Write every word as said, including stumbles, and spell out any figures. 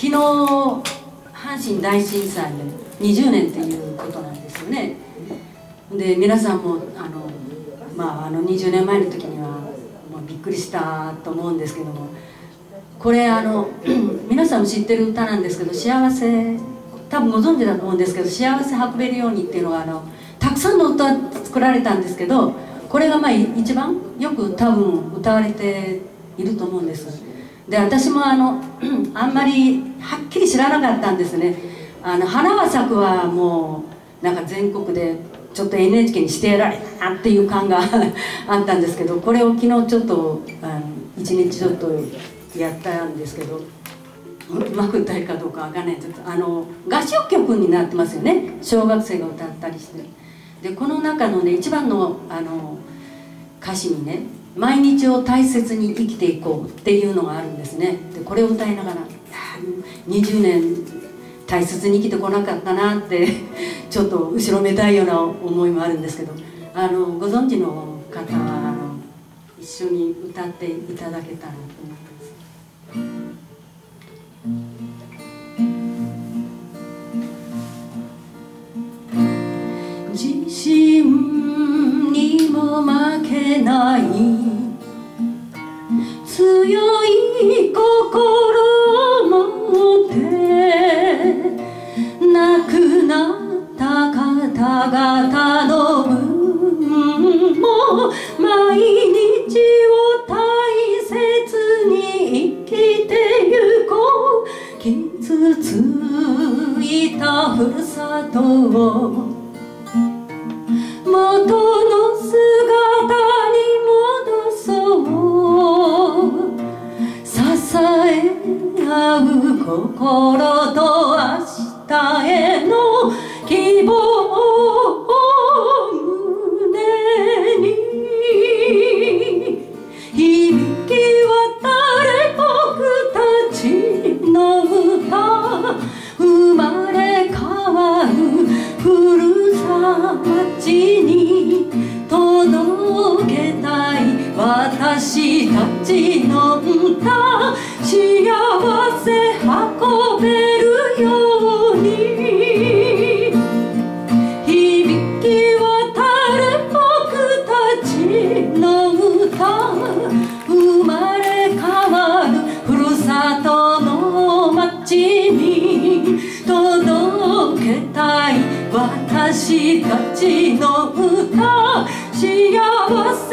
昨日阪神大震災のにじゅうねんっていうことなんですよね。で皆さんもあの、まあ、あのにじゅうねんまえの時にはもうびっくりしたと思うんですけども、これあの皆さんも知ってる歌なんですけど、幸せ多分ご存知だと思うんですけど、幸せ運べるようにっていうのがあのたくさんの歌作られたんですけど、これがまあ一番よく多分歌われていると思うんです。で私もあのあんまりはっきり知らなかったんですね。あの花は咲くはもうなんか全国でちょっと エヌエイチケー にしてやられたなっていう感があったんですけど、これを昨日ちょっとあの一日ちょっとやったんですけど、うまく歌えるかどうかわかんないんですけど、あの合唱曲になってますよね。小学生が歌ったりして、でこの中のね一番のあの歌詞にね、毎日を大切に生きていこうっていうのがあるんですね。でこれを歌いながらにじゅうねん大切に生きてこなかったなってちょっと後ろめたいような思いもあるんですけど、あのご存知の方はあの一緒に歌っていただけたらと思います。自信にも負けない強い心を持って亡くなった方々の分も毎日を大切に生きてゆこう。傷ついたふるさとを元の姿に戻そう。支え合う心と明日への希望を胸に響き渡れ僕たちの歌。生まれ変わるふるさとに届けたい私たちの歌。幸せ運べるように響き渡る僕たちの歌。生まれ変わるふるさとの街に届けたい私たちの歌。幸せ